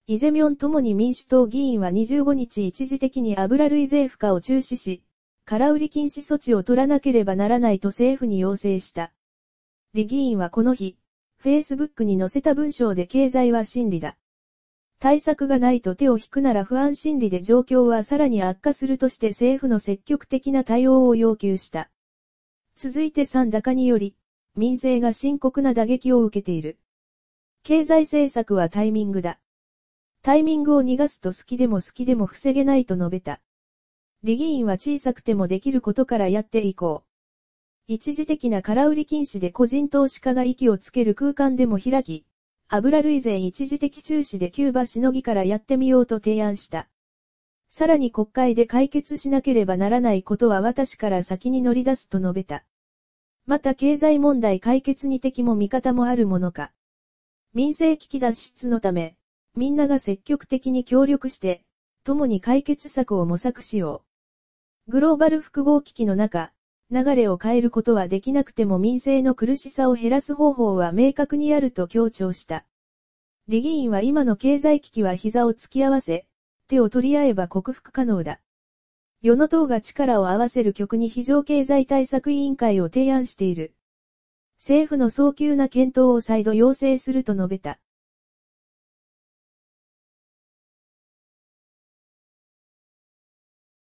イ・ジェミョンともに民主党議員は25日一時的に油類税負荷を中止し、空売り禁止措置を取らなければならないと政府に要請した。李議員はこの日、Facebook に載せた文章で経済は真理だ。対策がないと手を引くなら不安心理で状況はさらに悪化するとして政府の積極的な対応を要求した。続いて産高により、民生が深刻な打撃を受けている。経済政策はタイミングだ。タイミングを逃がすと好きでも防げないと述べた。李議員は小さくてもできることからやっていこう。一時的な空売り禁止で個人投資家が息をつける空間でも開き、油類税一時的中止でキューバしのぎからやってみようと提案した。さらに国会で解決しなければならないことは私から先に乗り出すと述べた。また経済問題解決に敵も味方もあるものか。民生危機脱出のため、みんなが積極的に協力して、共に解決策を模索しよう。グローバル複合危機の中、流れを変えることはできなくても民生の苦しさを減らす方法は明確にあると強調した。李議員は今の経済危機は膝を突き合わせ、手を取り合えば克服可能だ。与野党が力を合わせる局に非常経済対策委員会を提案している。政府の早急な検討を再度要請すると述べた。